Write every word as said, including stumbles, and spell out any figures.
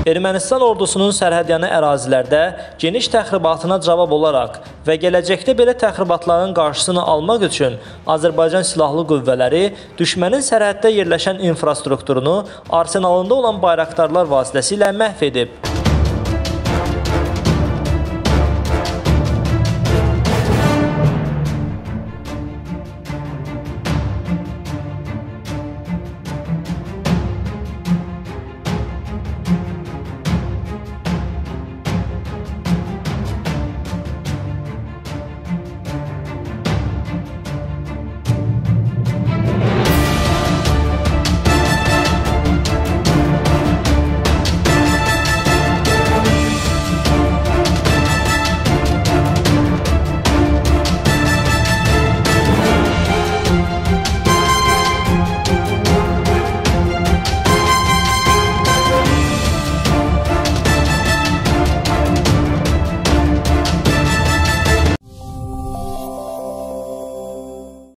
Ermənistan ordusunun sərhədyanı ərazilərdə geniş təxribatına cavab olaraq və gələcəkdə belə təxribatların qarşısını almaq üçün Azərbaycan Silahlı Qüvvələri düşmənin sərhəddə yerləşən infrastrukturunu arsenalında olan bayraqdarlar vasitəsilə məhv edib.